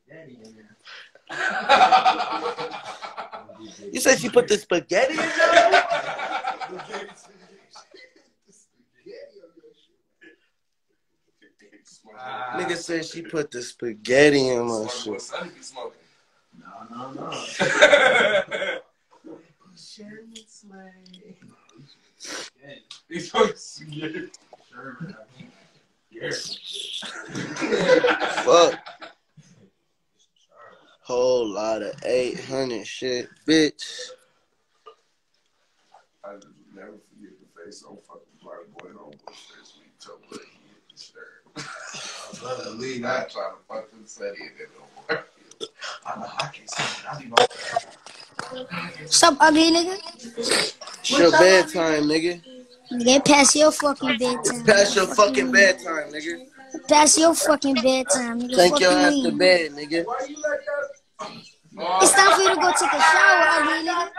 You said she put the spaghetti in there? Nigga said she put the spaghetti in my shit. No. Fuck. Whole lot of 800 shit, bitch. I just never forget the face on fucking black boy home this week. Told me he hit the shirt. I love the lead. I trying to fucking say it no more. I know I can't say it. I leave What's up, ugly nigga? It's your bedtime, nigga. Get past your fucking bedtime. It's past your fucking bedtime, nigga. Past your fucking bedtime, nigga. Take your ass to bed, nigga. Why you like that? It's time for you to go take a shower, ugly nigga.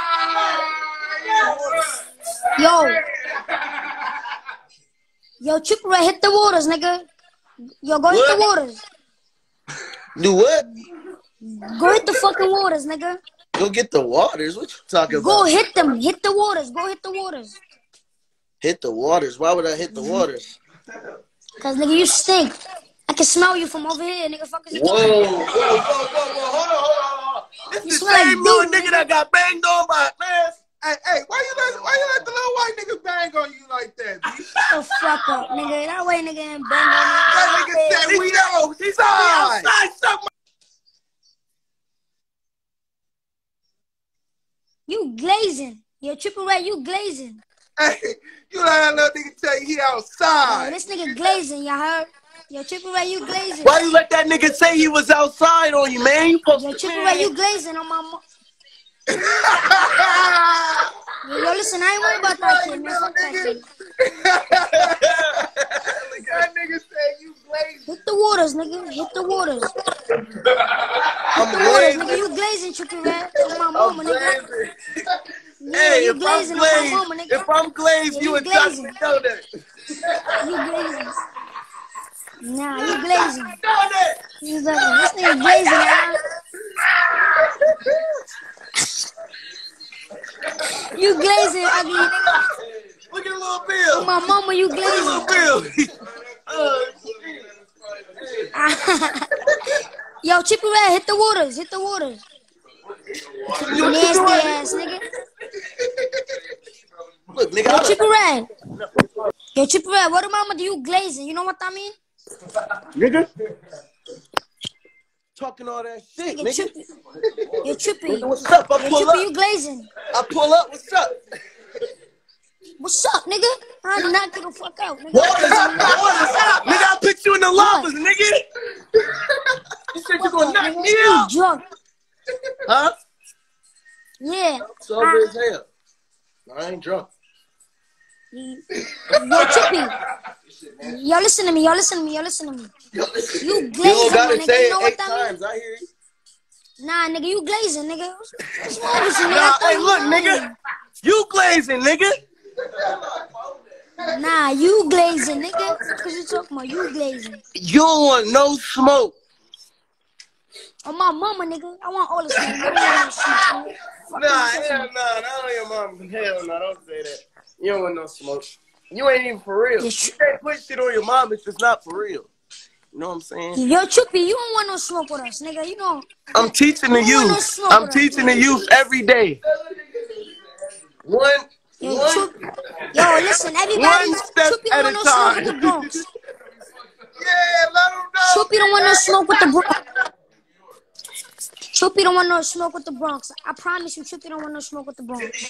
Yo, Triple Red, hit the waters, nigga. Yo, go hit the waters. Do what? Go hit the fucking waters, nigga. Go get the waters? What you talking about? Go hit them. Hit the waters. Go hit the waters. Hit the waters? Why would I hit the waters? Cause, nigga, you stink. I can smell you from over here, nigga. Fuck is you Whoa. Hold on. This the same little nigga that got banged on by, man. Hey, why you let the little white nigga bang on you like that? Shut the fuck up, nigga. That white nigga ain't bang on me. That nigga said we outside. You glazing. Yo, Triple Red, you glazing. Hey, you let that little nigga tell you he outside. Yo, this nigga glazing, y'all heard? Yo, Triple Red, you glazing. Why you let that nigga say he was outside on you, man? You supposed Yo, to, Triple Red, you glazing on my mom. Yo, listen, I ain't worried about that shit, man. Fuck that shit. That nigga said you glazing. Hit the waters, nigga. Hit the waters. I'm Waters, glazing. nigga. You glazing, Triple Red. On my mama, nigga. Yeah, Hey, you if I'm glazing on my mama, glazed, nigga. if I'm glazed, Yeah, you you would not glazing. know that. You glazing. Nah, you glazing. Know that. He's like, this nigga glazing, y'all. You glazing, ugly nigga. Look at Lil Bill. On my mama, you glazing. Lil Bill. Yo, Triple Red, hit the waters. Hit the waters. You Nasty doing? ass, nigga. Look, nigga. Yo, Triple Red. Yo, Triple Red, what mama do you glazing? You know what I mean? Nigga. Talking all that shit, nigga. Yo, Trippy. Nigga, what's up? I Yo, pull Trippy, up. you glazing. I pull up. What's up? What's up, nigga? I did not get the fuck out, nigga. What's up? Nigga, I put you in the lockers, nigga. You said you gonna knock me You out. drunk. Huh? Yeah. Sober as hell. I ain't drunk. Yo, Trippy. Yo, listen to me. Yo, listen to me. Yo, listen to me. You glazing, You don't gotta nigga. say You know it what 8 that mean? times. I hear you. Nah, nigga, you glazing, nigga. What's wrong with you, nigga? Nah, I thought hey, you look, was nigga. You glazing, nigga. Nah, you glazing, nigga. What you talking about? You glazing. You don't want no smoke. On my mama, nigga. I want all the smoke. You don't want no smoke, nigga. Fuck Nah, you talking hell about? nah. Not on your mom. Hell no, don't say that. You don't want no smoke. You ain't even for real. You can't put shit on your mom if it's not for real. You know what I'm saying? Yo, Trippy, you don't want no smoke with us, nigga. You know. I'm teaching the You don't want no youth. smoke I'm with us, teaching nigga. the youth every day. One Yo, listen, everybody. one step Trippy don't at want a no smoke with the time. Bronx. Yeah, let him know. Trippy don't want no smoke with the Bronx. Trippy don't want no smoke with the Bronx. I promise you, Trippy don't want no smoke with the Bronx.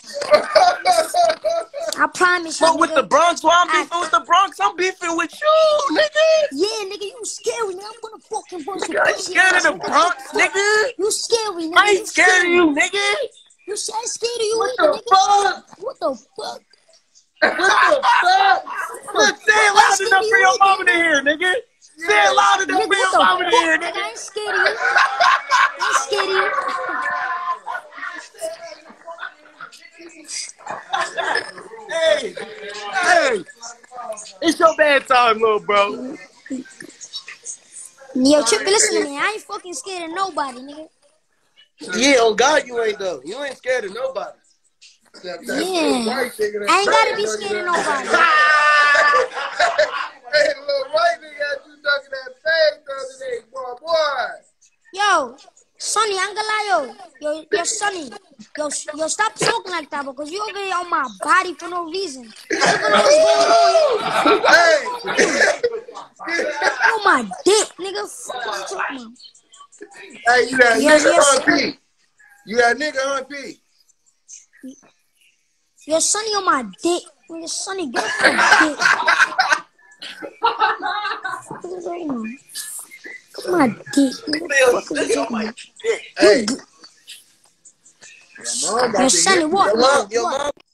I promise you, Smoke with the nigga. Bronx? Why I'm beefing with the Bronx? I'm beefing with you, nigga. Yeah, nigga, you scary, nigga. I'm gonna fucking punch you. I ain't scared of the Bronx, nigga. You scary, nigga. I ain't scared of you, nigga. You ain't scared of you What either, the nigga. fuck? What the fuck? What the fuck? Look, say it loud enough for your mama to hear, nigga. Say it loud enough Nigga, for your what mama the to hear, fuck? nigga. I ain't scared of you. I ain't scared of you. Hey, it's your bad time, little bro. Yo, Trippy, listen to me. I ain't fucking scared of nobody, nigga. Yeah, on God you ain't though. You ain't scared of nobody. Yeah. I ain't gotta be scared of nobody. Hey, the little white nigga got you ducking that thing the other day, boy. Yo, Sonny, I'm gonna lie, yo, Sonny. Yo, stop talking like that because you over here on my body for no reason. I don't know what's going on. You on my dick, nigga. Fuck what you talking about? Hey, you that Yes, nigga yes. on P. You that nigga on P. Yo, Sonny on my dick. Nigga, Sonny, get off my dick. What are you talking about? Come on, dick. What are you talking about? Hey. Yo, Sonny, what? Your mom